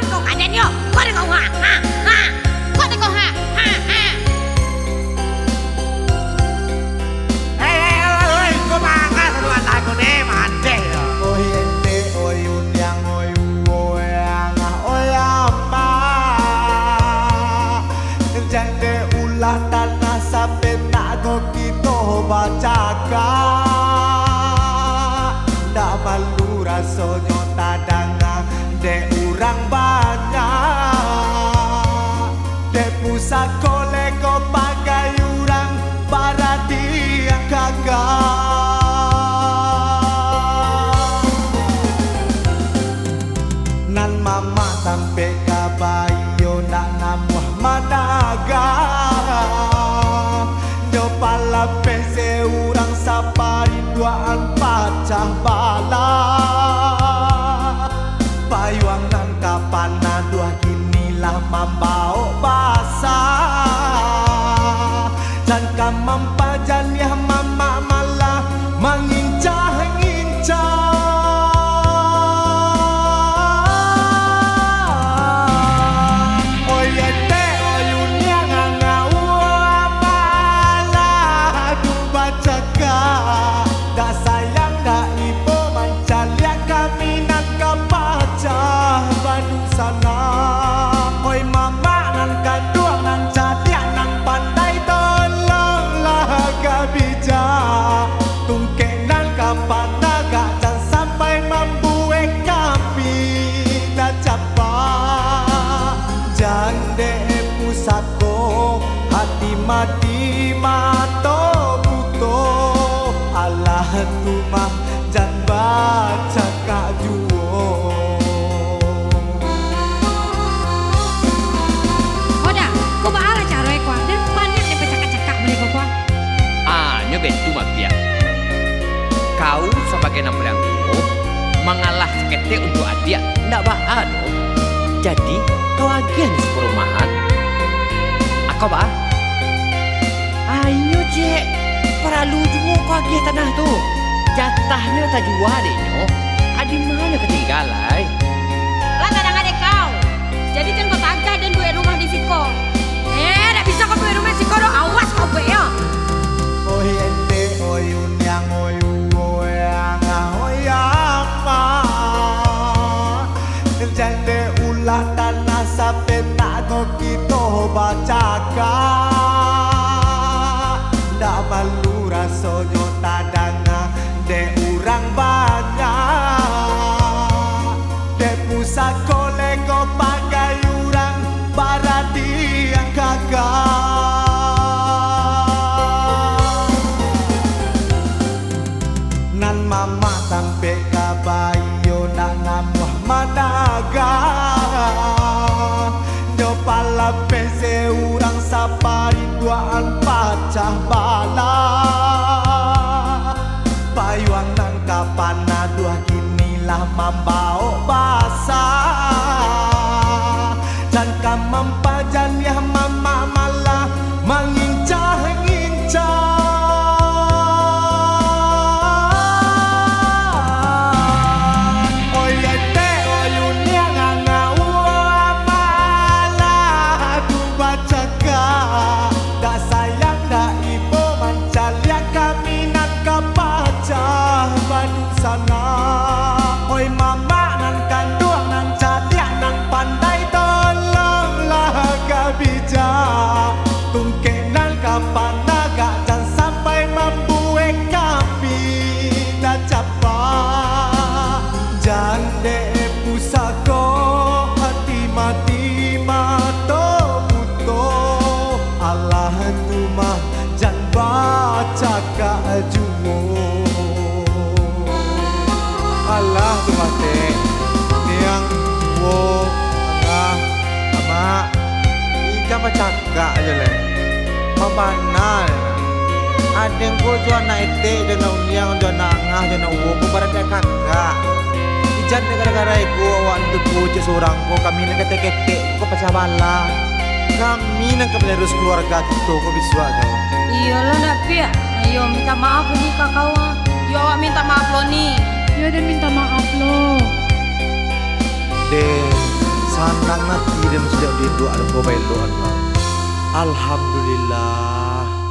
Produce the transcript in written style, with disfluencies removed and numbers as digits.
kau kaden yo. Kau ada kau ha. Kau ada kau ha. Hei, kau mangga satu lagu ni mande. Oi ente, oi unyang, oi uoyang, oi ama. Jande ulah tanah sampai tak kau kita bacakan. Ndak malu rasanya tadanga dek urang banyak. Dek pusat koleko pakai urang barati yang kagak. Nan mama sampai kabayo nak namuh managa. Do pala pese urang sapari duaan pacah bala. Payuang nan kapan dua kinilah mambau basah. Dan kamampajan ya mama malah mengincah-ngincah. Mati mato buto Allah tumah jan baca kak juo. Koda, kau baala cara ekor dan banyak yang pecah-cakak mereka kau. Nyobet tu mafia. Kau sebagai nama yang tua mengalah seketik untuk adik ndak baal. Jadi kau agen di perumahan. Aku bah. Ayo cek, perlu juga kau agih tanah tu. Jatahnya tak jual deh nyo. Adi mana ketinggalan? Lah kadang ada kau. Jadi kan kau tagah dan duit rumah di Siko. Tak bisa kau duit rumah di Siko. Awas kau be ya. Oi ente, oi unyang, oi uoyang, oi ama. Jande ulah tanah sampai tak kau kita bacakan. Ndak malu rasanya tadanga dek urang banyak. Dek pusat koleko pakai urang barati yang kagak. Nan mama sampai kabayo nak namuh managa. Do pala pese urang sapari duaan pacah bala. Payuang nan kapan dua kinilah mambau basah. Dan kamampajan ya mama malah mengincah-ngincah. Oi mama nan kandung nan cadiak nan pandai tolonglah gak bijak. Tungke nan kapan agak dan sampai membuat kapi dah capak. Jande pusako hati mati mato buto Allah tumah jan baca kak jumo. Allah tu mati yang wo agak ama ikan macam gak aja le mabanal ada yang ko jual nak ete dan uniang jual nak ngah jual wo ko barat kakak ijan gara-gara ko awak tu ko seorang ko kami nak ketek-ketek ko pecah bala kami nak kebelarus keluarga tu ko biswa jo. Iya lo nak pia ayo minta maaf ni kakak awak. Yo awak minta maaf lo ni. Ya dan minta maaf lo. De Sanang nanti dia mesti di doa ada kau baik doa. Alhamdulillah.